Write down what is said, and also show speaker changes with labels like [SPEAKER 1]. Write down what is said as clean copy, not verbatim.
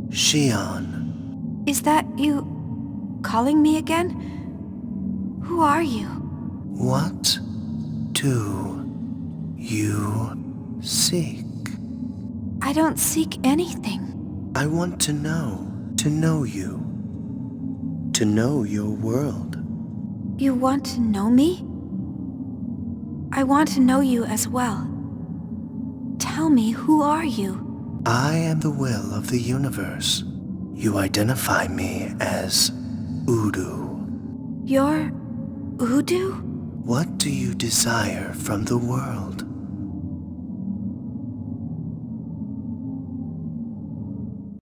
[SPEAKER 1] Shion.
[SPEAKER 2] Is that you calling me again? Who are you?
[SPEAKER 1] What do you seek?
[SPEAKER 2] I don't seek anything.
[SPEAKER 1] I want to know you, to know your world.
[SPEAKER 2] You want to know me? I want to know you as well. Tell me, who are you?
[SPEAKER 1] I am the will of the universe. You identify me as Udu.
[SPEAKER 2] You're Udu?
[SPEAKER 1] What do you desire from the world?